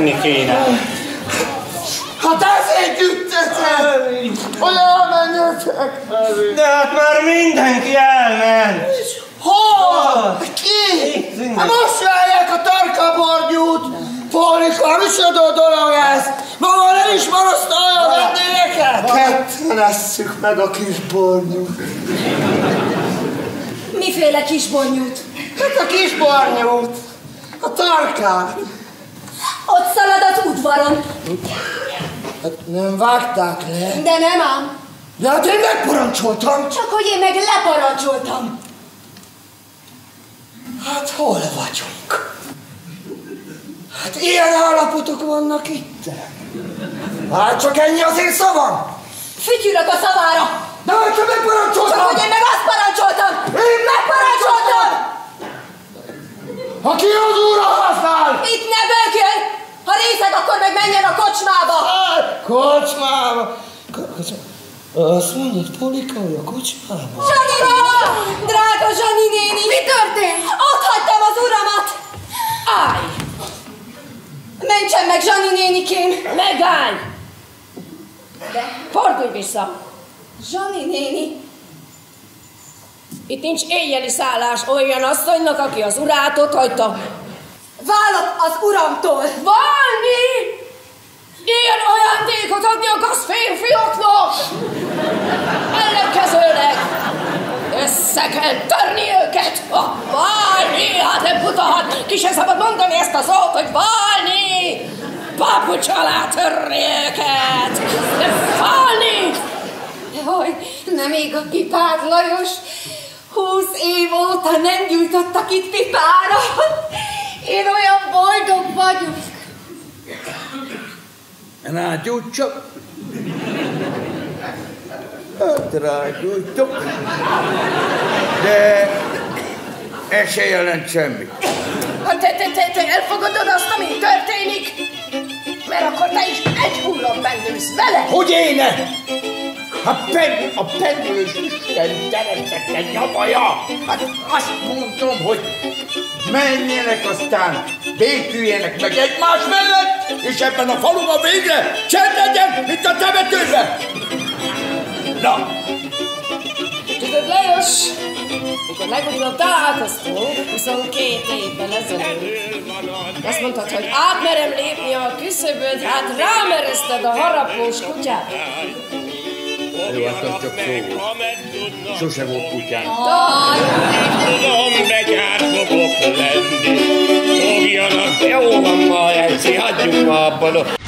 menni kéne. Hát ezért gyűjtöttek, hogy elmenjetek. De hát már mindenki elment. Hol? Ki? Hát most várják a tarkaborgyút. Polika, micsoda dolog ez? Maga nem is marasztalja a vendégeket? Ketten esszük meg a kis bornyút. Miféle kisbornyút? Hát a kis bornyút. A tarkát. Ott szalad az udvaron. Hát nem vágták le. De nem ám. De hát én megparancsoltam. Csak hogy én meg leparancsoltam. Hát hol vagyunk? Hát ilyen állapotok vannak itt. Hát csak ennyi az én szavam. Fütyülök a szavára. De hát csak megparancsoltam. Csak hogy én meg azt parancsoltam. Én megparancsoltam. Aki az úrháznál! Itt ne bőkjön! Ha részeg, akkor meg menjen a kocsmába! Kocsmába? Azt mondod, Polika, hogy a kocsmába? Zsanina! Drága Zsani néni! Mi történt? Ott hagytam az uramat! Állj! Mentsen meg, Zsani nénikém! Megállj! De fordulj vissza! Zsani néni! Itt nincs éjjeli szállás olyan asszonynak, aki az urát ott hagyta. Válok az uramtól! Válni! Ilyen ajándékot adni a gazd férfiaknak! Ellenkezőleg össze kell törni őket! Válni! Hát nem butahat! Ki sem szabad mondani ezt a szót, hogy válni! Papucs alá törni őket! De válni! Jaj, nem ég a pipád, Lajos! 20 év óta nem gyújtottak itt pipára! Én olyan boldog vagyok! Rágyújtsak? Hát rágyújtok. De ez se jelent semmit. Hát te elfogadod azt, ami történik? Mert akkor te is egy hullon bennülsz vele. Hogy éne? A pendülős Isten teremtette nyabaja! Hát azt mondom, hogy menjenek aztán, béküljenek meg egymás mellett, és ebben a faluban végre csend legyen, mint a temetőben! Na! Tudod, Lajos, mikor legutóbb találkoztunk, 22 évvel ezelőtt, azt mondtad, hogy átmerem lépni a küszöböd, hát rámerezted a harapós kutyát. Jó, hát az csak szó volt. Sose volt kutyám. Tudom, betyár fogok lenni. Fogjanak, jó van ma, Elci, hagyjuk ma abban.